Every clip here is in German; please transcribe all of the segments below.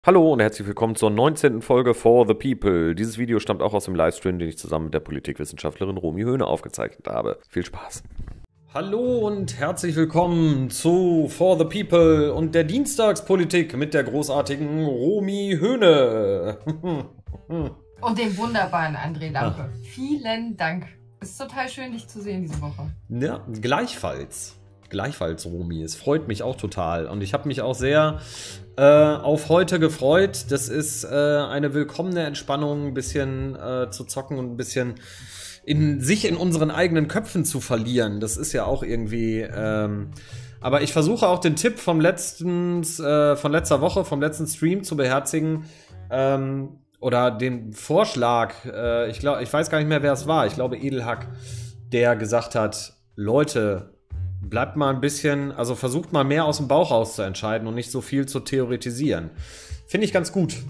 Hallo und herzlich willkommen zur 19. Folge For the People. Dieses Video stammt auch aus dem Livestream, den ich zusammen mit der Politikwissenschaftlerin Romy Höhne aufgezeichnet habe. Viel Spaß. Hallo und herzlich willkommen zu For the People und der Dienstagspolitik mit der großartigen Romy Höhne. Und dem wunderbaren André Lampe. Vielen Dank. Es ist total schön, dich zu sehen diese Woche. Ja, gleichfalls. Gleichfalls, Romy. Es freut mich auch total. Und ich habe mich auch sehr auf heute gefreut. Das ist eine willkommene Entspannung, ein bisschen zu zocken und ein bisschen sich in unseren eigenen Köpfen zu verlieren. Das ist ja auch irgendwie. Aber ich versuche auch den Tipp von letzter Woche, vom letzten Stream zu beherzigen. Oder den Vorschlag. Ich weiß gar nicht mehr, wer es war. Ich glaube, Edelhack, der gesagt hat: Leute, bleibt mal ein bisschen, also versucht mal mehr aus dem Bauch raus zu entscheiden und nicht so viel zu theoretisieren. Finde ich ganz gut.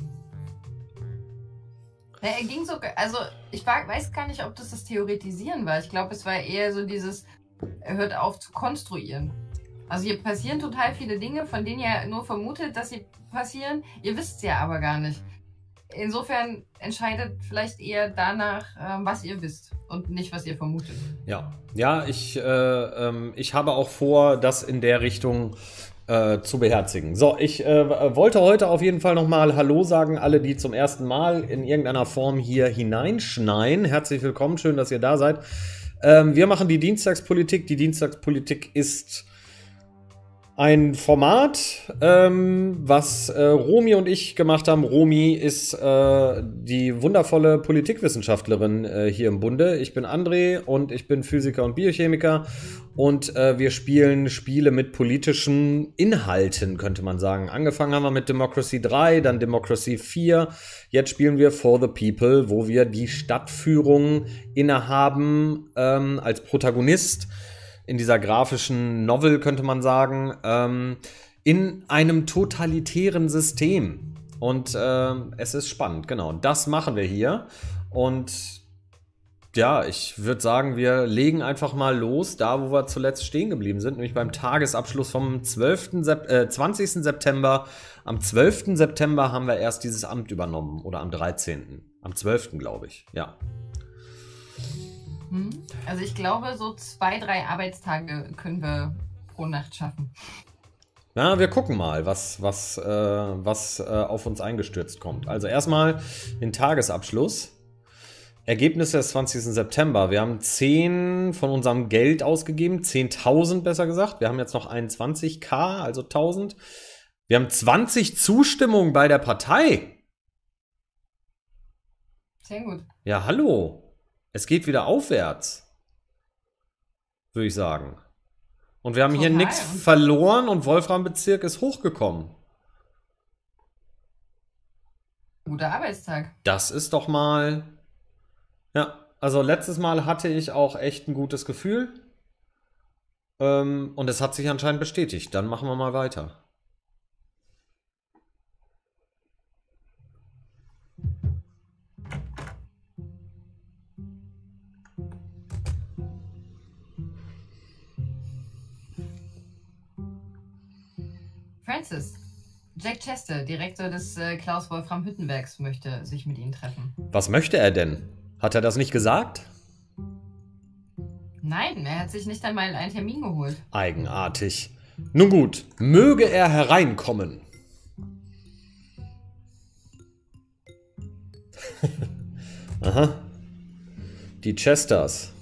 Ja, er ging so, also ich weiß gar nicht, ob das Theoretisieren war. Ich glaube, es war eher so dieses, er hört auf zu konstruieren. Also hier passieren total viele Dinge, von denen ihr nur vermutet, dass sie passieren. Ihr wisst es ja aber gar nicht. Insofern entscheidet vielleicht eher danach, was ihr wisst und nicht, was ihr vermutet. Ja, ich habe auch vor, das in der Richtung zu beherzigen. So, ich wollte heute auf jeden Fall nochmal Hallo sagen, alle, die zum ersten Mal in irgendeiner Form hier hineinschneien. Herzlich willkommen, schön, dass ihr da seid. Wir machen die Dienstagspolitik. Die Dienstagspolitik ist ein Format, was Romy und ich gemacht haben. Romy ist die wundervolle Politikwissenschaftlerin hier im Bunde. Ich bin André und ich bin Physiker und Biochemiker. Und wir spielen Spiele mit politischen Inhalten, könnte man sagen. Angefangen haben wir mit Democracy 3, dann Democracy 4. Jetzt spielen wir For the People, wo wir die Stadtführung innehaben als Protagonist. In dieser grafischen Novel, könnte man sagen, in einem totalitären System. Und es ist spannend, genau. Das machen wir hier. Und ja, ich würde sagen, wir legen einfach mal los, da wo wir zuletzt stehen geblieben sind, nämlich beim Tagesabschluss vom 20. September. Am 12. September haben wir erst dieses Amt übernommen. Oder am 13. Am 12. glaube ich, ja. Also ich glaube, so 2-3 Arbeitstage können wir pro Nacht schaffen. Ja, wir gucken mal, was auf uns eingestürzt kommt. Also erstmal den Tagesabschluss. Ergebnisse des 20. September. Wir haben 10 von unserem Geld ausgegeben, 10.000 besser gesagt. Wir haben jetzt noch 21.000, also 1.000. Wir haben 20 Zustimmungen bei der Partei. Sehr gut. Ja, hallo. Es geht wieder aufwärts, würde ich sagen. Und wir haben hier nichts verloren und Wolfram-Bezirk ist hochgekommen. Guter Arbeitstag. Das ist doch mal... Ja, also letztes Mal hatte ich auch echt ein gutes Gefühl. Und es hat sich anscheinend bestätigt. Dann machen wir mal weiter. Francis, Jack Chester, Direktor des Klaus-Wolfram-Hüttenwerks, möchte sich mit Ihnen treffen. Was möchte er denn? Hat er das nicht gesagt? Nein, er hat sich nicht einmal einen Termin geholt. Eigenartig. Nun gut, möge er hereinkommen. Aha. Die Chesters.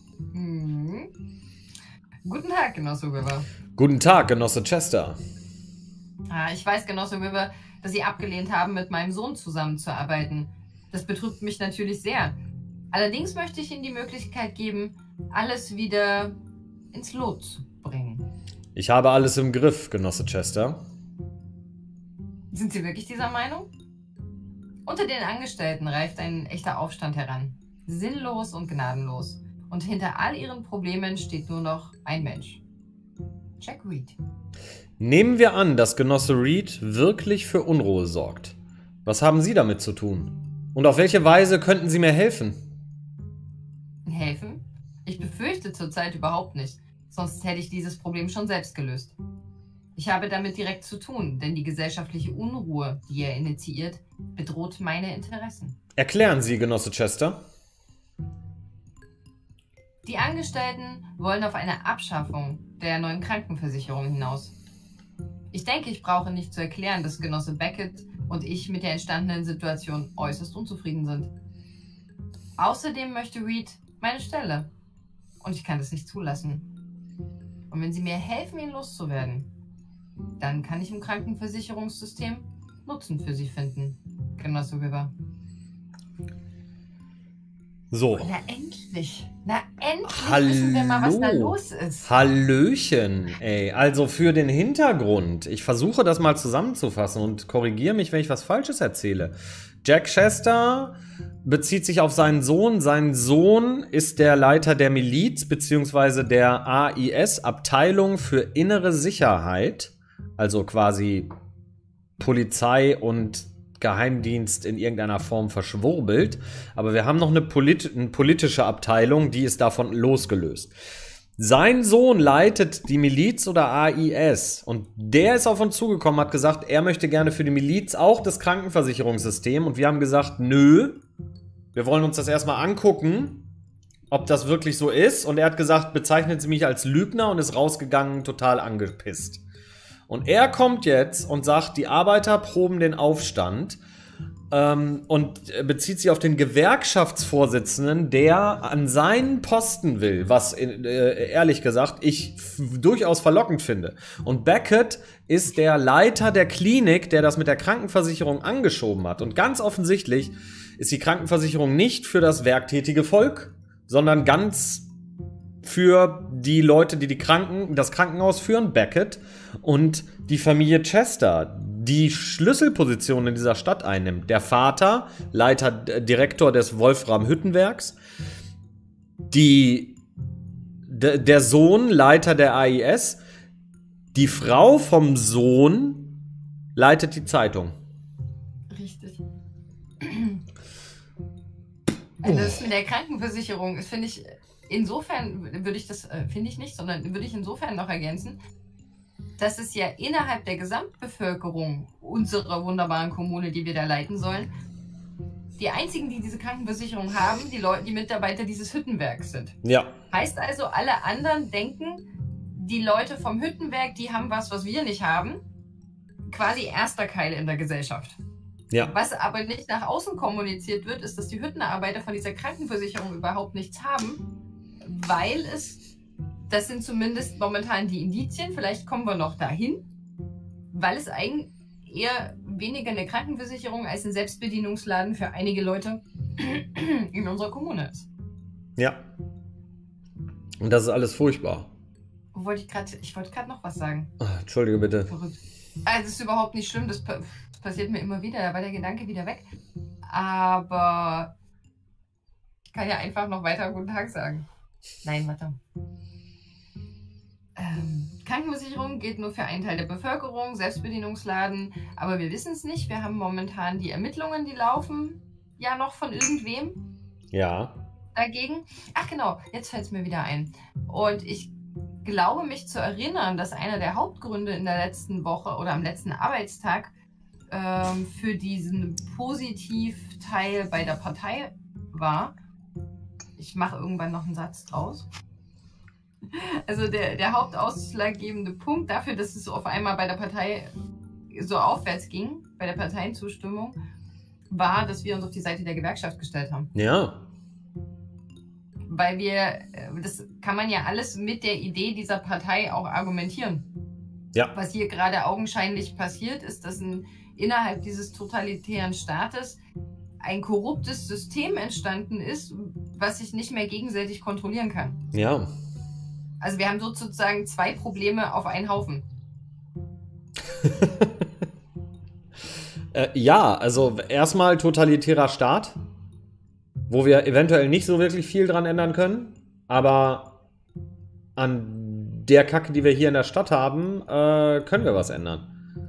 Guten Tag, Genosse River. Guten Tag, Genosse Chester. Ich weiß, Genosse River, dass Sie abgelehnt haben, mit meinem Sohn zusammenzuarbeiten. Das betrübt mich natürlich sehr. Allerdings möchte ich Ihnen die Möglichkeit geben, alles wieder ins Lot zu bringen. Ich habe alles im Griff, Genosse Chester. Sind Sie wirklich dieser Meinung? Unter den Angestellten reift ein echter Aufstand heran. Sinnlos und gnadenlos. Und hinter all ihren Problemen steht nur noch ein Mensch. Jack Reed. Nehmen wir an, dass Genosse Reed wirklich für Unruhe sorgt. Was haben Sie damit zu tun? Und auf welche Weise könnten Sie mir helfen? Helfen? Ich befürchte zurzeit überhaupt nicht. Sonst hätte ich dieses Problem schon selbst gelöst. Ich habe damit direkt zu tun, denn die gesellschaftliche Unruhe, die er initiiert, bedroht meine Interessen. Erklären Sie, Genosse Chester. Die Angestellten wollen auf eine Abschaffung der neuen Krankenversicherung hinaus. Ich denke, ich brauche nicht zu erklären, dass Genosse Beckett und ich mit der entstandenen Situation äußerst unzufrieden sind. Außerdem möchte Reed meine Stelle. Und ich kann das nicht zulassen. Und wenn Sie mir helfen, ihn loszuwerden, dann kann ich im Krankenversicherungssystem Nutzen für Sie finden, Genosse River. So. Na endlich wissen wir mal, was da los ist. Hallöchen, ey. Also für den Hintergrund, ich versuche das mal zusammenzufassen und korrigiere mich, wenn ich was Falsches erzähle. Jack Chester bezieht sich auf seinen Sohn. Sein Sohn ist der Leiter der Miliz bzw. der AIS, Abteilung für innere Sicherheit, also quasi Polizei und Geheimdienst in irgendeiner Form verschwurbelt. Aber wir haben noch eine politische Abteilung, die ist davon losgelöst. Sein Sohn leitet die Miliz oder AIS und der ist auf uns zugekommen, hat gesagt, er möchte gerne für die Miliz auch das Krankenversicherungssystem und wir haben gesagt, nö, wir wollen uns das erstmal angucken, ob das wirklich so ist, und er hat gesagt, bezeichnen Sie mich als Lügner, und ist rausgegangen, total angepisst. Und er kommt jetzt und sagt, die Arbeiter proben den Aufstand und bezieht sich auf den Gewerkschaftsvorsitzenden, der an seinen Posten will, was ehrlich gesagt ich durchaus verlockend finde. Und Beckett ist der Leiter der Klinik, der das mit der Krankenversicherung angeschoben hat. Und ganz offensichtlich ist die Krankenversicherung nicht für das werktätige Volk, sondern ganz für die Leute, die das Krankenhaus führen, Beckett, und die Familie Chester, die Schlüsselposition in dieser Stadt einnimmt. Der Vater, Direktor des Wolfram-Hüttenwerks, der Sohn, Leiter der AIS, die Frau vom Sohn leitet die Zeitung. Richtig. Also das mit der Krankenversicherung, das finde ich, insofern würde ich das, finde ich nicht, sondern würde ich insofern noch ergänzen, dass es ja innerhalb der Gesamtbevölkerung unserer wunderbaren Kommune, die wir da leiten sollen, die einzigen, die diese Krankenversicherung haben, die Mitarbeiter dieses Hüttenwerks sind. Ja. Heißt also, alle anderen denken, die Leute vom Hüttenwerk, die haben was wir nicht haben. Quasi erster Keil in der Gesellschaft. Ja. Was aber nicht nach außen kommuniziert wird, ist, dass die Hüttenarbeiter von dieser Krankenversicherung überhaupt nichts haben, weil das sind zumindest momentan die Indizien, vielleicht kommen wir noch dahin, weil es eigentlich eher weniger eine Krankenversicherung als ein Selbstbedienungsladen für einige Leute in unserer Kommune ist. Ja. Und das ist alles furchtbar. Ich wollte gerade noch was sagen. Entschuldige bitte. Verrückt. Also, das ist überhaupt nicht schlimm, das passiert mir immer wieder, da war der Gedanke wieder weg. Aber ich kann ja einfach noch weiter Guten Tag sagen. Nein, warte. Krankenversicherung geht nur für einen Teil der Bevölkerung, Selbstbedienungsladen, aber wir wissen es nicht. Wir haben momentan die Ermittlungen, die laufen ja noch von irgendwem. Ja. Dagegen. Ach genau, jetzt fällt es mir wieder ein. Und ich glaube mich zu erinnern, dass einer der Hauptgründe in der letzten Woche oder am letzten Arbeitstag für diesen Positivteil bei der Partei war. Ich mache irgendwann noch einen Satz draus. Also der hauptausschlaggebende Punkt dafür, dass es so auf einmal bei der Partei so aufwärts ging, bei der Parteienzustimmung, war, dass wir uns auf die Seite der Gewerkschaft gestellt haben. Ja. Weil das kann man ja alles mit der Idee dieser Partei auch argumentieren. Ja. Was hier gerade augenscheinlich passiert, ist, dass innerhalb dieses totalitären Staates ein korruptes System entstanden ist, was sich nicht mehr gegenseitig kontrollieren kann. Ja. Also wir haben sozusagen zwei Probleme auf einen Haufen. Ja, also erstmal totalitärer Staat, wo wir eventuell nicht so wirklich viel dran ändern können, aber an der Kacke, die wir hier in der Stadt haben, können wir was ändern.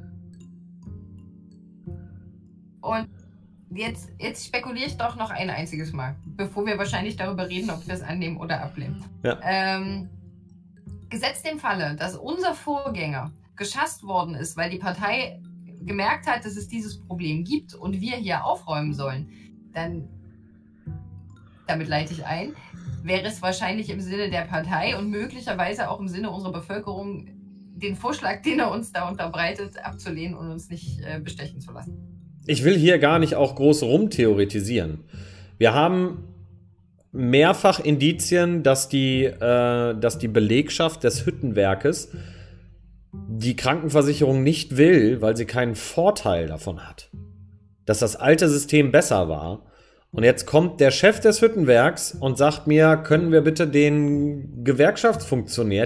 Und jetzt spekuliere ich doch noch ein einziges Mal, bevor wir wahrscheinlich darüber reden, ob wir es annehmen oder ablehnen. Ja. Gesetzt dem Falle, dass unser Vorgänger geschasst worden ist, weil die Partei gemerkt hat, dass es dieses Problem gibt und wir hier aufräumen sollen, dann, damit leite ich ein, wäre es wahrscheinlich im Sinne der Partei und möglicherweise auch im Sinne unserer Bevölkerung, den Vorschlag, den er uns da unterbreitet, abzulehnen und uns nicht bestechen zu lassen. Ich will hier gar nicht auch groß rumtheoretisieren. Wir haben mehrfach Indizien, dass die Belegschaft des Hüttenwerkes die Krankenversicherung nicht will, weil sie keinen Vorteil davon hat. Dass das alte System besser war. Und jetzt kommt der Chef des Hüttenwerks und sagt mir, können wir bitte den Gewerkschaftsfunktionär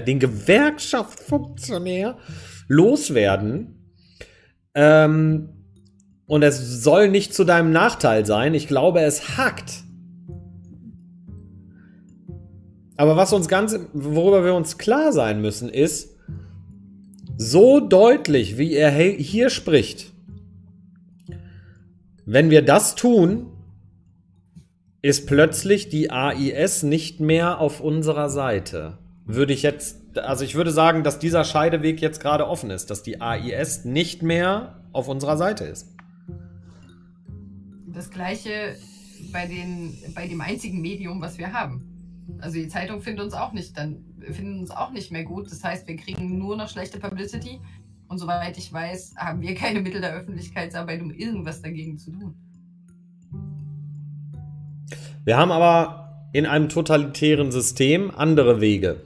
loswerden? Und es soll nicht zu deinem Nachteil sein. Ich glaube, es hakt. Aber worüber wir uns klar sein müssen, ist, so deutlich, wie er hier spricht, wenn wir das tun, ist plötzlich die AIS nicht mehr auf unserer Seite. Ich würde sagen, dass dieser Scheideweg jetzt gerade offen ist, dass die AIS nicht mehr auf unserer Seite ist. Das Gleiche bei dem einzigen Medium, was wir haben. Also die Zeitung finden uns auch nicht mehr gut. Das heißt, wir kriegen nur noch schlechte Publicity. Und soweit ich weiß, haben wir keine Mittel der Öffentlichkeitsarbeit, um irgendwas dagegen zu tun. Wir haben aber in einem totalitären System andere Wege.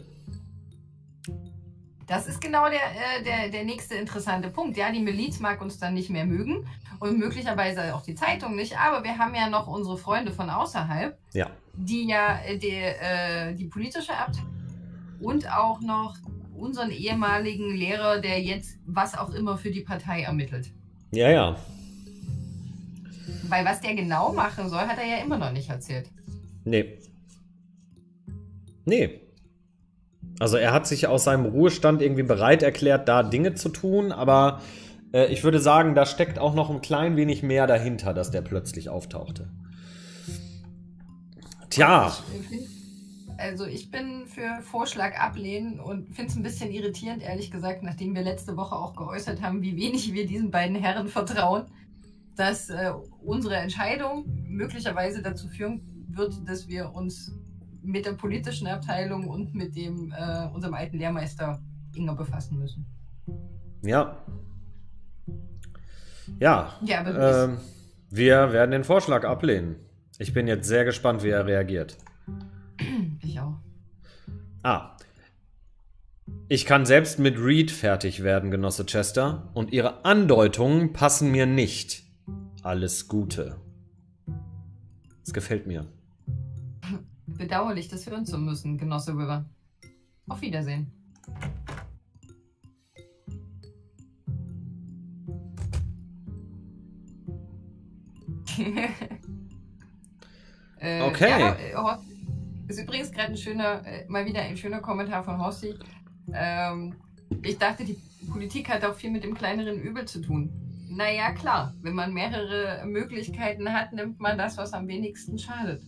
Das ist genau der nächste interessante Punkt. Ja, die Miliz mag uns dann nicht mehr mögen und möglicherweise auch die Zeitung nicht, aber wir haben ja noch unsere Freunde von außerhalb, ja, die ja die politische Abteilung und auch noch unseren ehemaligen Lehrer, der jetzt was auch immer für die Partei ermittelt. Ja, ja. Weil was der genau machen soll, hat er ja immer noch nicht erzählt. Nee. Also er hat sich aus seinem Ruhestand irgendwie bereit erklärt, da Dinge zu tun, aber ich würde sagen, da steckt auch noch ein klein wenig mehr dahinter, dass der plötzlich auftauchte. Tja. Ich bin für Vorschlag ablehnen und finde es ein bisschen irritierend, ehrlich gesagt, nachdem wir letzte Woche auch geäußert haben, wie wenig wir diesen beiden Herren vertrauen, dass unsere Entscheidung möglicherweise dazu führen wird, dass wir uns mit der politischen Abteilung und mit unserem alten Lehrmeister enger befassen müssen. Ja. Ja, aber wir werden den Vorschlag ablehnen. Ich bin jetzt sehr gespannt, wie er reagiert. Ich auch. Ich kann selbst mit Reed fertig werden, Genosse Chester, und Ihre Andeutungen passen mir nicht. Alles Gute. Das gefällt mir. Bedauerlich, das hören zu müssen, Genosse River. Auf Wiedersehen. Okay. Ja, ist übrigens gerade mal wieder ein schöner Kommentar von Horsti. Ich dachte, die Politik hat auch viel mit dem kleineren Übel zu tun. Naja, klar. Wenn man mehrere Möglichkeiten hat, nimmt man das, was am wenigsten schadet.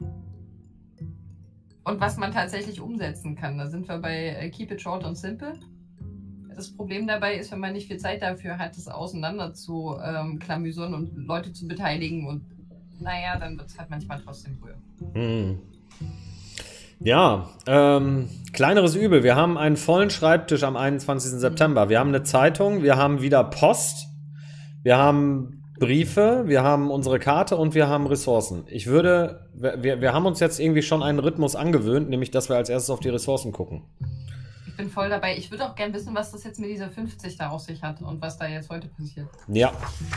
Und was man tatsächlich umsetzen kann. Da sind wir bei Keep it short and simple. Das Problem dabei ist, wenn man nicht viel Zeit dafür hat, das auseinander zu klamüsern und Leute zu beteiligen. Und naja, dann wird es halt manchmal trotzdem früher. Ja, kleineres Übel. Wir haben einen vollen Schreibtisch am 21. September. Wir haben eine Zeitung, wir haben wieder Post, wir haben Briefe, wir haben unsere Karte und wir haben Ressourcen. Wir haben uns jetzt irgendwie schon einen Rhythmus angewöhnt, nämlich, dass wir als erstes auf die Ressourcen gucken. Ich bin voll dabei. Ich würde auch gern wissen, was das jetzt mit dieser 50 da auf sich hat und was da jetzt heute passiert. Ja.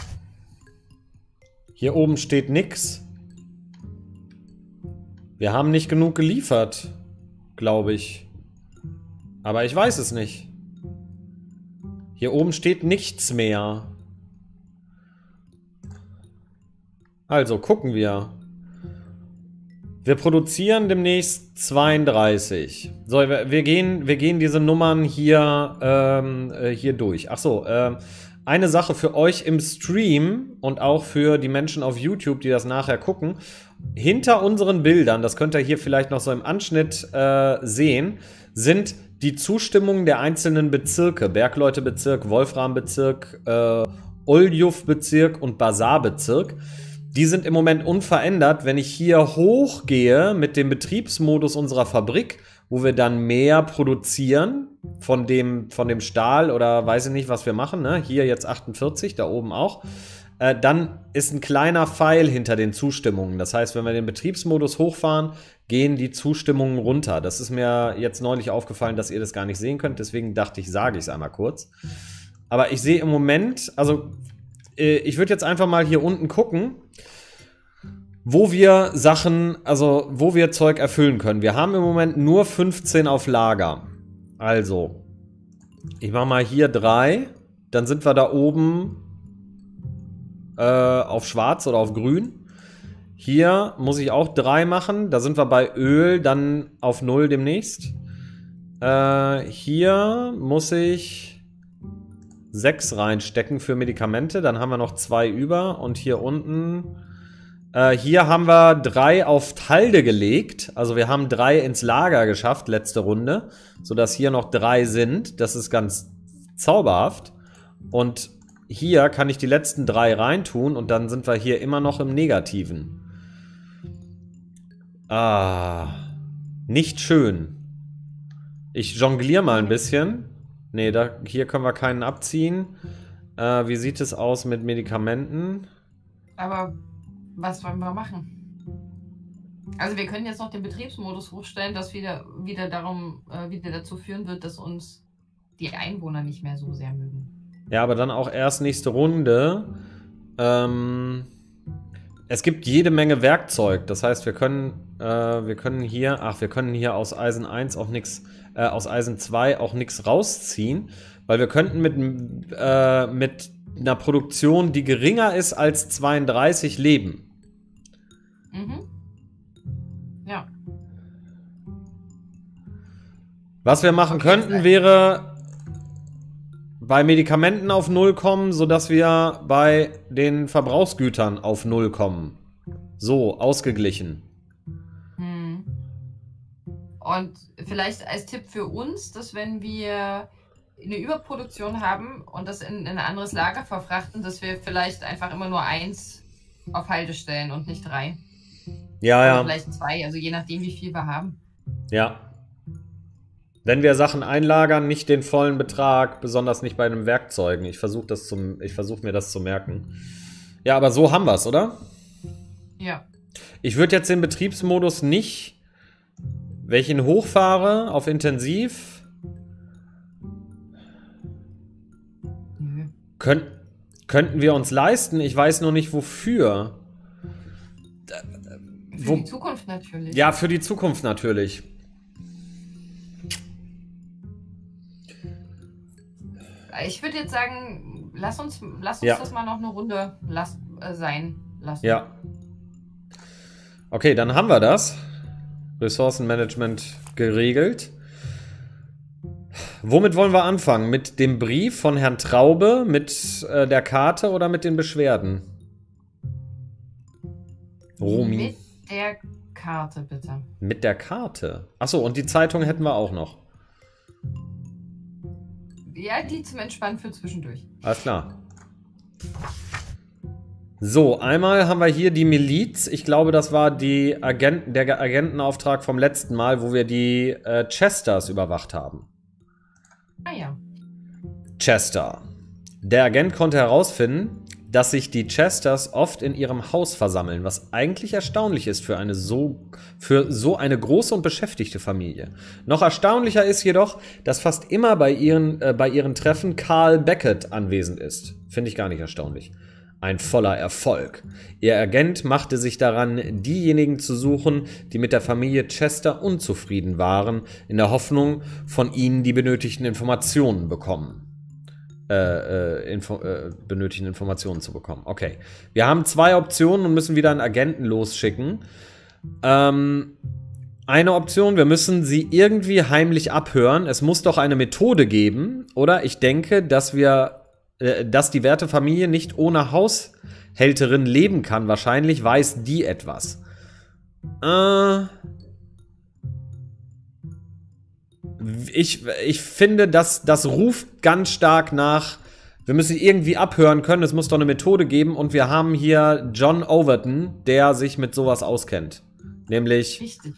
Hier oben steht nix. Wir haben nicht genug geliefert, glaube ich. Aber ich weiß es nicht. Hier oben steht nichts mehr. Also, gucken wir. Wir produzieren demnächst 32. So, wir gehen diese Nummern hier durch. Achso, eine Sache für euch im Stream und auch für die Menschen auf YouTube, die das nachher gucken. Hinter unseren Bildern, das könnt ihr hier vielleicht noch so im Anschnitt sehen, sind die Zustimmungen der einzelnen Bezirke. Bergleute-Bezirk, Wolfram-Bezirk, Oljuf-Bezirk und Basar-Bezirk. Die sind im Moment unverändert. Wenn ich hier hochgehe mit dem Betriebsmodus unserer Fabrik, wo wir dann mehr produzieren von dem Stahl oder weiß ich nicht, was wir machen, ne? Hier jetzt 48, da oben auch, dann ist ein kleiner Pfeil hinter den Zustimmungen. Das heißt, wenn wir den Betriebsmodus hochfahren, gehen die Zustimmungen runter. Das ist mir jetzt neulich aufgefallen, dass ihr das gar nicht sehen könnt. Deswegen dachte ich, sage ich es einmal kurz. Aber ich sehe im Moment, also ich würde jetzt einfach mal hier unten gucken, wo wir Sachen, also wo wir Zeug erfüllen können. Wir haben im Moment nur 15 auf Lager. Also, ich mache mal hier 3. Dann sind wir da oben auf schwarz oder auf grün. Hier muss ich auch 3 machen. Da sind wir bei Öl dann auf 0 demnächst. Hier muss ich 6 reinstecken für Medikamente. Dann haben wir noch 2 über. Und hier unten... hier haben wir 3 auf Halde gelegt. Also wir haben 3 ins Lager geschafft, letzte Runde. Sodass hier noch 3 sind. Das ist ganz zauberhaft. Und hier kann ich die letzten 3 reintun. Und dann sind wir hier immer noch im Negativen. Nicht schön. Ich jongliere mal ein bisschen. Nee, hier können wir keinen abziehen. Wie sieht es aus mit Medikamenten? Aber was wollen wir machen? Also wir können jetzt noch den Betriebsmodus hochstellen, das wieder dazu führen wird, dass uns die Einwohner nicht mehr so sehr mögen. Ja, aber dann auch erst nächste Runde. Es gibt jede Menge Werkzeug. Das heißt, wir können hier aus Eisen 1 auch nichts, aus Eisen 2 auch nichts rausziehen, weil wir könnten mit einer Produktion, die geringer ist als 32, leben. Mhm. Ja. Was wir machen könnten, wäre bei Medikamenten auf 0 kommen, sodass wir bei den Verbrauchsgütern auf 0 kommen. So, ausgeglichen. Und vielleicht als Tipp für uns, dass wenn wir eine Überproduktion haben und das in ein anderes Lager verfrachten, dass wir vielleicht einfach immer nur 1 auf Halde stellen und nicht 3. Ja, Oder ja. vielleicht 2, also je nachdem, wie viel wir haben. Ja. Wenn wir Sachen einlagern, nicht den vollen Betrag, besonders nicht bei den Werkzeugen. Ich versuche mir das zu merken. Ja, aber so haben wir es, oder? Ja. Ich würde jetzt den Betriebsmodus nicht, wenn ich ihn hochfahre auf intensiv, könnten wir uns leisten. Ich weiß nur nicht, wofür. Für die Zukunft natürlich. Ja, für die Zukunft natürlich. Ich würde jetzt sagen, lass uns das mal noch eine Runde sein lassen. Ja. Okay, dann haben wir das. Ressourcenmanagement geregelt. Womit wollen wir anfangen? Mit dem Brief von Herrn Traube, mit der Karte oder mit den Beschwerden? Romy. Mit der Karte, bitte. Mit der Karte? Achso, und die Zeitung hätten wir auch noch. Ja, die zum Entspannen für zwischendurch. Alles klar. So, einmal haben wir hier die Miliz. Ich glaube, das war der Agentenauftrag vom letzten Mal, wo wir die Chesters überwacht haben. Ah ja. Chester. Der Agent konnte herausfinden, dass sich die Chesters oft in ihrem Haus versammeln, was eigentlich erstaunlich ist für so eine große und beschäftigte Familie. Noch erstaunlicher ist jedoch, dass fast immer bei ihren Treffen Carl Beckett anwesend ist. Finde ich gar nicht erstaunlich. Ein voller Erfolg. Ihr Agent machte sich daran, diejenigen zu suchen, die mit der Familie Chester unzufrieden waren, in der Hoffnung, von ihnen die benötigten Informationen zu bekommen. Okay. Wir haben 2 Optionen und müssen wieder einen Agenten losschicken. Eine Option, wir müssen sie irgendwie heimlich abhören. Es muss doch eine Methode geben, oder? Ich denke, dass die werte Familie nicht ohne Haushälterin leben kann. Wahrscheinlich weiß die etwas. ich finde, dass das ruft ganz stark nach, wir müssen irgendwie abhören können, es muss doch eine Methode geben und wir haben hier John Overton, der sich mit sowas auskennt. Nämlich, Richtig,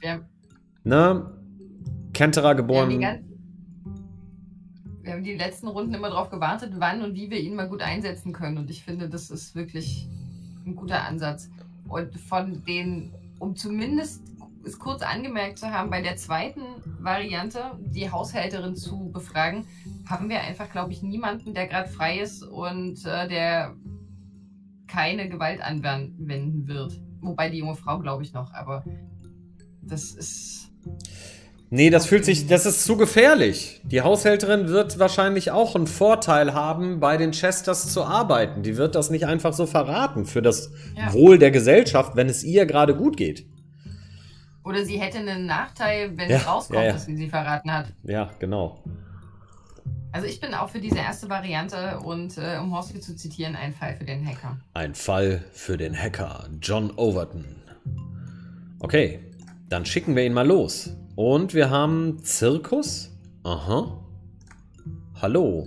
Canterra geboren. Wir haben die letzten Runden immer darauf gewartet, wann und wie wir ihn mal gut einsetzen können. Und ich finde, das ist wirklich ein guter Ansatz. Und von den, um zumindest es kurz angemerkt zu haben, bei der zweiten Variante, die Haushälterin zu befragen, haben wir einfach, glaube ich, niemanden, der gerade frei ist und der keine Gewalt anwenden wird. Wobei die junge Frau, glaube ich, noch, aber das ist... Nee, das ist zu gefährlich. Die Haushälterin wird wahrscheinlich auch einen Vorteil haben, bei den Chesters zu arbeiten. Die wird das nicht einfach so verraten für das Wohl der Gesellschaft, wenn es ihr gerade gut geht. Oder sie hätte einen Nachteil, wenn es rauskommt, dass sie verraten hat. Ja, genau. Also ich bin auch für diese erste Variante und um Horsky zu zitieren, ein Fall für den Hacker. Ein Fall für den Hacker, John Overton. Okay, dann schicken wir ihn mal los. Und wir haben Zirkus. Aha. Hallo.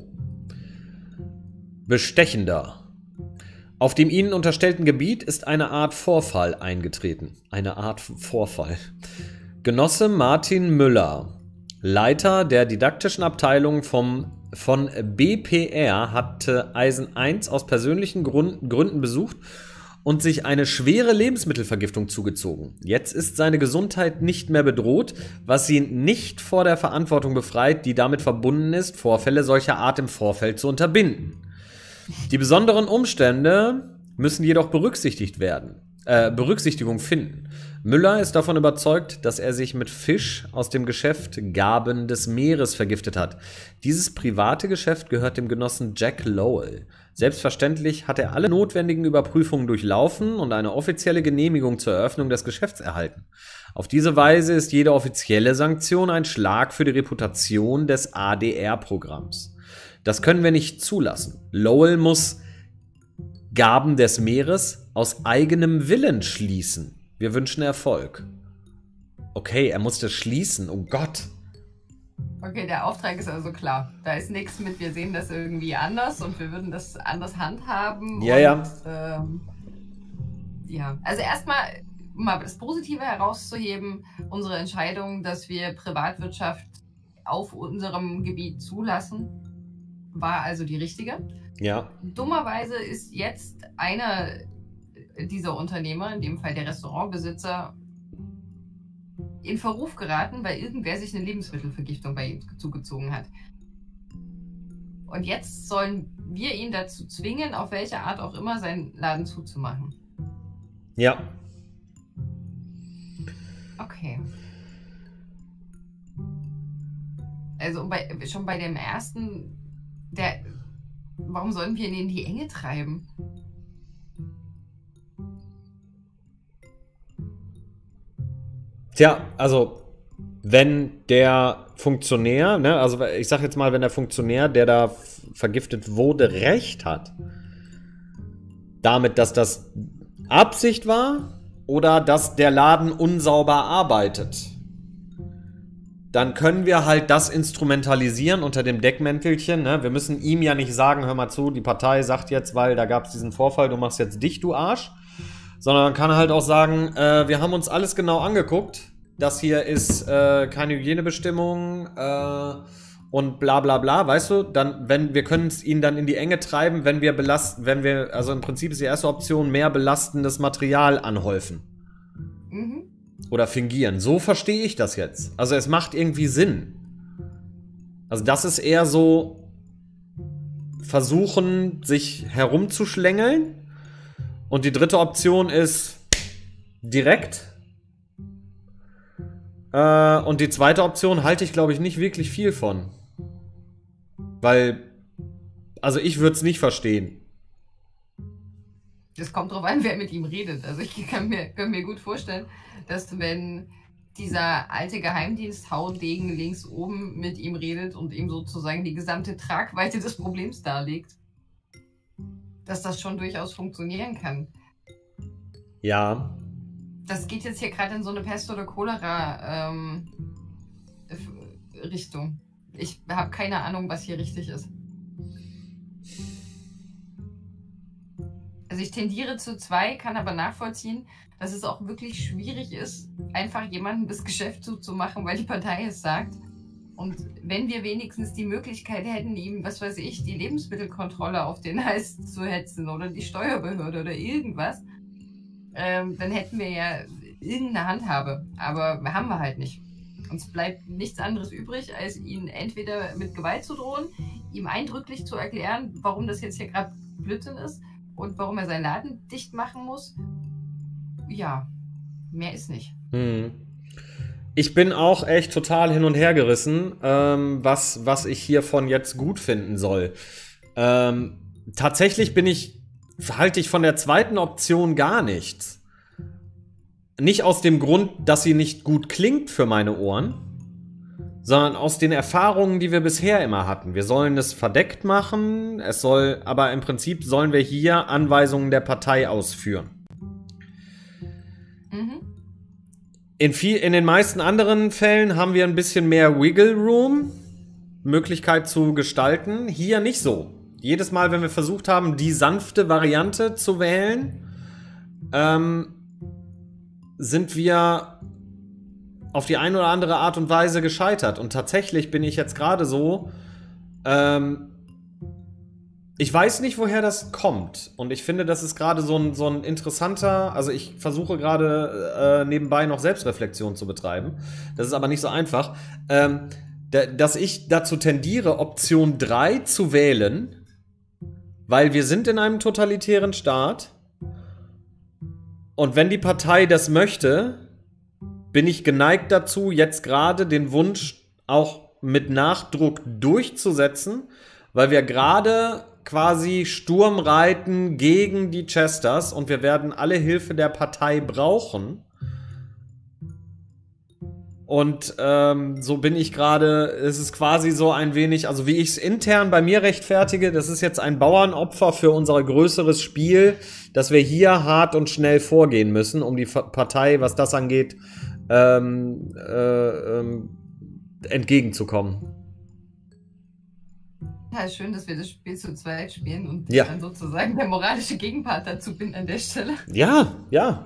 Bestechender. Auf dem Ihnen unterstellten Gebiet ist eine Art Vorfall eingetreten. Eine Art Vorfall. Genosse Martin Müller, Leiter der didaktischen Abteilung von BPR, hatte Eisen 1 aus persönlichen Gründen besucht und sich eine schwere Lebensmittelvergiftung zugezogen. Jetzt ist seine Gesundheit nicht mehr bedroht, was ihn nicht vor der Verantwortung befreit, die damit verbunden ist, Vorfälle solcher Art im Vorfeld zu unterbinden. Die besonderen Umstände müssen jedoch Berücksichtigung finden. Müller ist davon überzeugt, dass er sich mit Fisch aus dem Geschäft Gaben des Meeres vergiftet hat. Dieses private Geschäft gehört dem Genossen Jack Lowell. Selbstverständlich hat er alle notwendigen Überprüfungen durchlaufen und eine offizielle Genehmigung zur Eröffnung des Geschäfts erhalten. Auf diese Weise ist jede offizielle Sanktion ein Schlag für die Reputation des ADR-Programms. Das können wir nicht zulassen. Lowell muss Gaben des Meeres aus eigenem Willen schließen. Wir wünschen Erfolg. Okay, er musste schließen. Oh Gott. Okay, der Auftrag ist also klar. Da ist nichts mit, wir sehen das irgendwie anders und wir würden das anders handhaben. Ja, und, ja. Also erstmal, um mal das Positive herauszuheben, unsere Entscheidung, dass wir Privatwirtschaft auf unserem Gebiet zulassen, war also die richtige. Ja. Dummerweise ist jetzt einer dieser Unternehmer, in dem Fall der Restaurantbesitzer, in Verruf geraten, weil irgendwer sich eine Lebensmittelvergiftung bei ihm zugezogen hat. Und jetzt sollen wir ihn dazu zwingen, auf welche Art auch immer, seinen Laden zuzumachen. Ja. Okay. Also schon bei dem ersten, warum sollen wir ihn in die Enge treiben? Tja, also wenn der Funktionär, ne, also ich sag jetzt mal, wenn der Funktionär, der da vergiftet wurde, recht hat, damit, dass das Absicht war oder dass der Laden unsauber arbeitet, dann können wir halt das instrumentalisieren unter dem Deckmäntelchen. Ne? Wir müssen ihm ja nicht sagen, hör mal zu, die Partei sagt jetzt, weil da gab es diesen Vorfall, du machst jetzt dicht, du Arsch. Sondern man kann halt auch sagen, wir haben uns alles genau angeguckt. Das hier ist keine Hygienebestimmung und bla bla bla, weißt du? Dann, wir können ihn dann in die Enge treiben, also im Prinzip ist die erste Option, mehr belastendes Material anhäufen. Mhm. Oder fingieren. So verstehe ich das jetzt. Also es macht irgendwie Sinn. Also das ist eher so versuchen, sich herumzuschlängeln. Und die dritte Option ist direkt. Und die zweite Option halte ich, glaube ich, nicht wirklich viel von. Weil, also ich würde es nicht verstehen. Das kommt drauf an, wer mit ihm redet. Also ich kann mir gut vorstellen, dass wenn dieser alte Geheimdienst-Haudegen links oben mit ihm redet und ihm sozusagen die gesamte Tragweite des Problems darlegt, dass das schon durchaus funktionieren kann. Ja. Das geht jetzt hier gerade in so eine Pest- oder Cholera Richtung. Ich habe keine Ahnung, was hier richtig ist. Also ich tendiere zu 2, kann aber nachvollziehen, dass es auch wirklich schwierig ist, einfach jemandem das Geschäft zuzumachen, weil die Partei es sagt. Und wenn wir wenigstens die Möglichkeit hätten, ihm, was weiß ich, die Lebensmittelkontrolle auf den Hals zu hetzen oder die Steuerbehörde oder irgendwas, dann hätten wir ja irgendeine Handhabe. Aber haben wir halt nicht. Uns bleibt nichts anderes übrig, als ihn entweder mit Gewalt zu drohen, ihm eindrücklich zu erklären, warum das jetzt hier gerade Blödsinn ist und warum er seinen Laden dicht machen muss. Ja, mehr ist nicht. Ich bin auch echt total hin und her gerissen, was ich hiervon jetzt gut finden soll. Tatsächlich halte ich von der zweiten Option gar nichts. Nicht aus dem Grund, dass sie nicht gut klingt für meine Ohren, sondern aus den Erfahrungen, die wir bisher immer hatten. Wir sollen es verdeckt machen, aber im Prinzip sollen wir hier Anweisungen der Partei ausführen. In den meisten anderen Fällen haben wir ein bisschen mehr Wiggle Room, Möglichkeit zu gestalten. Hier nicht so. Jedes Mal, wenn wir versucht haben, die sanfte Variante zu wählen, sind wir auf die eine oder andere Art und Weise gescheitert. Und tatsächlich bin ich jetzt gerade so, ich weiß nicht, woher das kommt. Und ich finde, das ist gerade so ein interessanter, also ich versuche gerade nebenbei noch Selbstreflexion zu betreiben. Das ist aber nicht so einfach. Dass ich dazu tendiere, Option 3 zu wählen, weil wir sind in einem totalitären Staat. Und wenn die Partei das möchte, bin ich geneigt dazu, jetzt gerade den Wunsch auch mit Nachdruck durchzusetzen, weil wir gerade quasi Sturm reiten gegen die Chesters und wir werden alle Hilfe der Partei brauchen. Und so bin ich gerade, es ist quasi so ein wenig, also wie ich es intern bei mir rechtfertige, das ist jetzt ein Bauernopfer für unser größeres Spiel, dass wir hier hart und schnell vorgehen müssen, um die Partei, was das angeht, entgegenzukommen. Ja, ist schön, dass wir das Spiel zu zweit spielen und ich dann sozusagen der moralische Gegenpart dazu bin an der Stelle. Ja, ja.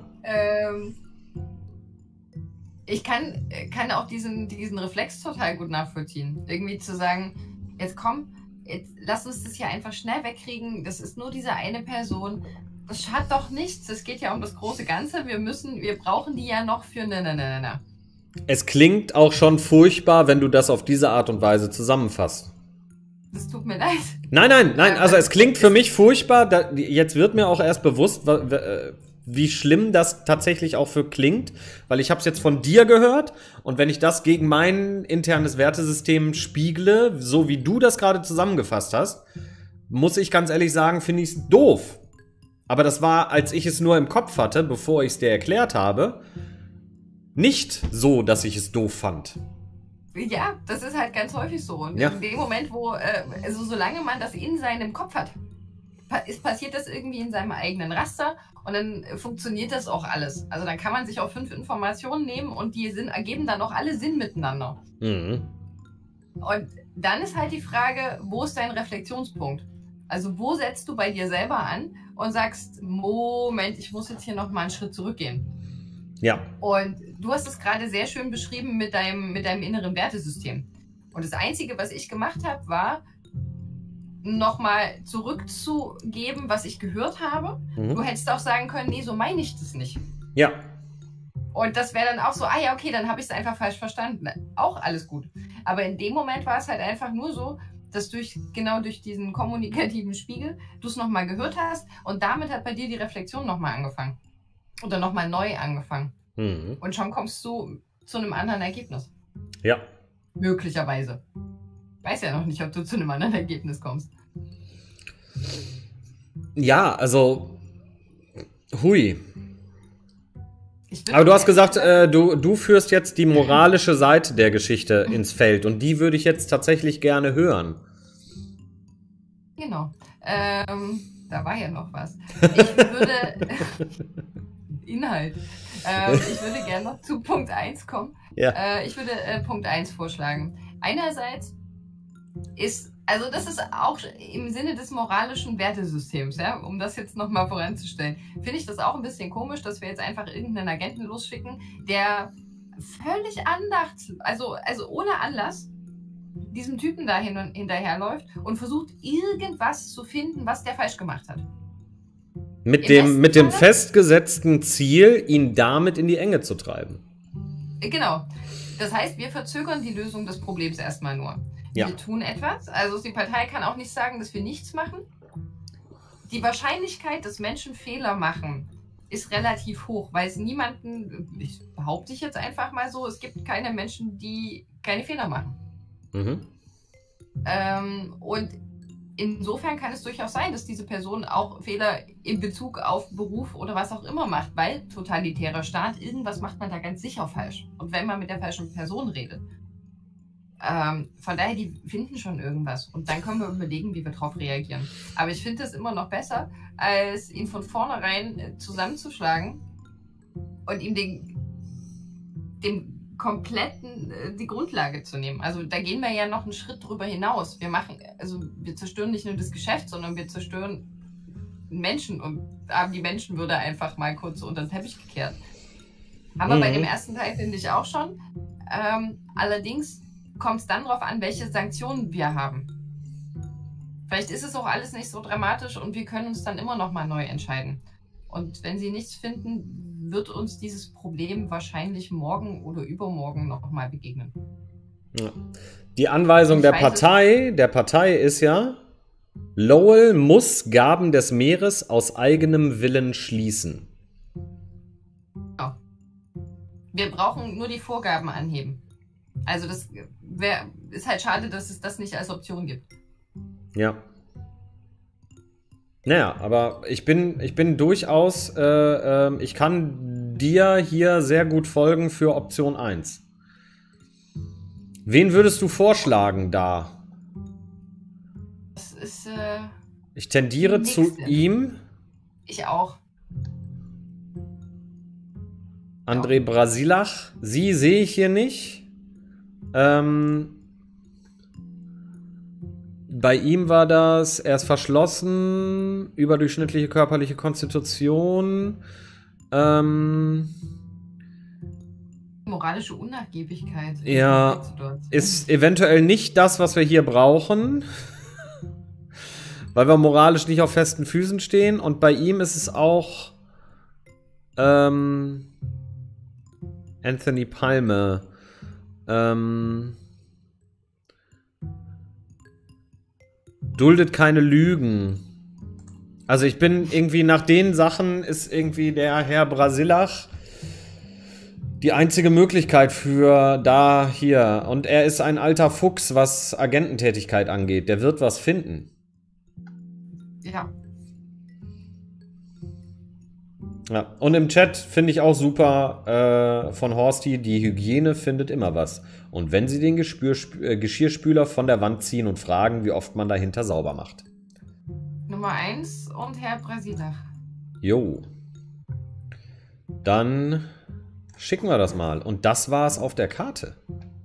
Ich kann auch diesen Reflex total gut nachvollziehen. Irgendwie zu sagen, jetzt komm, lass uns das hier einfach schnell wegkriegen. Das ist nur diese eine Person. Das schadet doch nichts. Es geht ja um das große Ganze. Wir brauchen die ja noch für na. Es klingt auch schon furchtbar, wenn du das auf diese Art und Weise zusammenfasst. Das tut mir leid. Nein. Also es klingt für mich furchtbar. Jetzt wird mir auch erst bewusst, wie schlimm das tatsächlich auch klingt, weil ich habe es jetzt von dir gehört und wenn ich das gegen mein internes Wertesystem spiegle, so wie du das gerade zusammengefasst hast, muss ich ganz ehrlich sagen, finde ich es doof. Aber das war, als ich es nur im Kopf hatte, bevor ich es dir erklärt habe, nicht so, dass ich es doof fand. Ja, das ist halt ganz häufig so. Und in dem Moment, wo, also solange man das in seinem Kopf hat, passiert das irgendwie in seinem eigenen Raster und dann funktioniert das auch alles. Also dann kann man sich auch 5 Informationen nehmen und die ergeben dann auch alle Sinn miteinander. Und dann ist halt die Frage, wo ist dein Reflexionspunkt? Also wo setzt du bei dir selber an und sagst, Moment, ich muss jetzt hier nochmal einen Schritt zurückgehen. Ja. Und du hast es gerade sehr schön beschrieben mit deinem inneren Wertesystem. Und das Einzige, was ich gemacht habe, war, nochmal zurückzugeben, was ich gehört habe. Du hättest auch sagen können, nee, so meine ich das nicht. Ja. Und das wäre dann auch so, ja, okay, dann habe ich es einfach falsch verstanden. Auch alles gut. Aber in dem Moment war es halt einfach nur so, dass durch diesen kommunikativen Spiegel du es nochmal gehört hast und damit hat bei dir die Reflexion nochmal angefangen. Oder nochmal neu angefangen. Und schon kommst du zu einem anderen Ergebnis. Ja. Möglicherweise. Ich weiß ja noch nicht, ob du zu einem anderen Ergebnis kommst. Ja, also hui. Aber du hast gesagt, du führst jetzt die moralische Seite der Geschichte ins Feld und die würde ich jetzt tatsächlich gerne hören. Genau. Da war ja noch was. Ich würde... Inhalt. Ich würde gerne noch zu Punkt 1 kommen. Ja. Ich würde Punkt 1 vorschlagen. Einerseits also das ist auch im Sinne des moralischen Wertesystems, ja, um das jetzt nochmal voranzustellen, finde ich das auch ein bisschen komisch, dass wir jetzt einfach irgendeinen Agenten losschicken, der völlig also ohne Anlass diesem Typen da hinterherläuft und versucht, irgendwas zu finden, was der falsch gemacht hat. Mit dem festgesetzten Ziel, ihn damit in die Enge zu treiben. Genau. Das heißt, wir verzögern die Lösung des Problems erstmal nur. Ja. Wir tun etwas. Also die Partei kann auch nicht sagen, dass wir nichts machen. Die Wahrscheinlichkeit, dass Menschen Fehler machen, ist relativ hoch, weil es ich behaupte ich jetzt einfach mal so, es gibt keine Menschen, die keine Fehler machen. Mhm. Und insofern kann es durchaus sein, dass diese Person auch Fehler in Bezug auf Beruf oder was auch immer macht, weil totalitärer Staat, irgendwas macht man da ganz sicher falsch. Und wenn man mit der falschen Person redet. Von daher, die finden schon irgendwas. Und dann können wir überlegen, wie wir darauf reagieren. Aber ich finde es immer noch besser, als ihn von vornherein zusammenzuschlagen und ihm dem kompletten die Grundlage zu nehmen. Also da gehen wir ja noch einen Schritt drüber hinaus. Wir zerstören nicht nur das Geschäft, sondern wir zerstören Menschen und haben die Menschenwürde einfach mal kurz unter den Teppich gekehrt. Haben wir bei dem ersten Teil, finde ich, auch schon. Allerdings kommt es dann darauf an, welche Sanktionen wir haben. Vielleicht ist es auch alles nicht so dramatisch und wir können uns dann immer noch mal neu entscheiden. Und wenn sie nichts finden, wird uns dieses Problem wahrscheinlich morgen oder übermorgen noch mal begegnen. Ja. Die Anweisung der Partei ist ja, Lowell muss Gaben des Meeres aus eigenem Willen schließen. Ja. Wir brauchen nur die Vorgaben anheben. Also das ist halt schade, dass es das nicht als Option gibt. Ja. Naja, aber ich bin durchaus, ich kann dir hier sehr gut folgen für Option 1. Wen würdest du vorschlagen da? Das ist, ich tendiere zu ihm. Ich auch. André Brasilach. Sie sehe ich hier nicht. Bei ihm war das, er ist verschlossen, überdurchschnittliche körperliche Konstitution. Moralische Unnachgiebigkeit. Ja, ist eventuell nicht das, was wir hier brauchen. Weil wir moralisch nicht auf festen Füßen stehen. Und bei ihm ist es auch Anthony Palme. Duldet keine Lügen. Also ich bin irgendwie nach den Sachen ist irgendwie der Herr Brasilach die einzige Möglichkeit für da hier. Und er ist ein alter Fuchs, was Agententätigkeit angeht. Der wird was finden. Ja. Ja, und im Chat finde ich auch super von Horsty, die Hygiene findet immer was. Und wenn sie den Geschirrspüler von der Wand ziehen und fragen, wie oft man dahinter sauber macht. Nummer 1 und Herr Brasilach. Jo. Dann schicken wir das mal. Und das war's auf der Karte.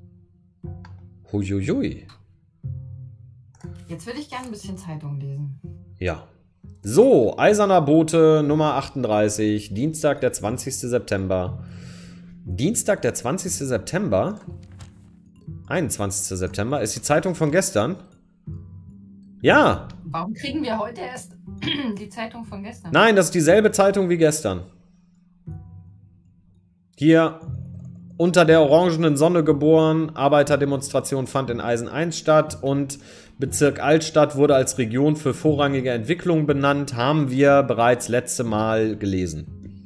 Huiuiui. Jetzt würde ich gerne ein bisschen Zeitung lesen. Ja. So, Eiserner Bote Nummer 38, Dienstag, der 20. September. Dienstag, der 20. September? 21. September ist die Zeitung von gestern. Ja. Warum kriegen wir heute erst die Zeitung von gestern? Nein, das ist dieselbe Zeitung wie gestern. Hier unter der orangenen Sonne geboren, Arbeiterdemonstration fand in Eisen 1 statt und Bezirk Altstadt wurde als Region für vorrangige Entwicklung benannt, haben wir bereits letzte Mal gelesen.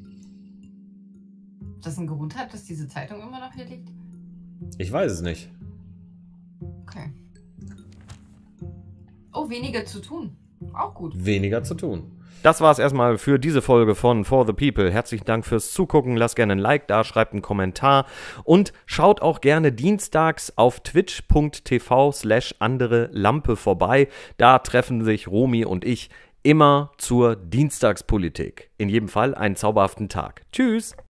Das einen Grund hat, dass diese Zeitung immer noch hier liegt? Ich weiß es nicht. Okay. Oh, weniger zu tun. Auch gut. Weniger zu tun. Das war's erstmal für diese Folge von For the People. Herzlichen Dank fürs Zugucken. Lasst gerne ein Like da, schreibt einen Kommentar und schaut auch gerne dienstags auf twitch.tv/andere-Lampe vorbei. Da treffen sich Romy und ich immer zur Dienstagspolitik. In jedem Fall einen zauberhaften Tag. Tschüss!